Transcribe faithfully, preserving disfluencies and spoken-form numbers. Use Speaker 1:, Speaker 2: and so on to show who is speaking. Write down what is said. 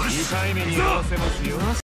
Speaker 1: 痛い目に遭わせますよ。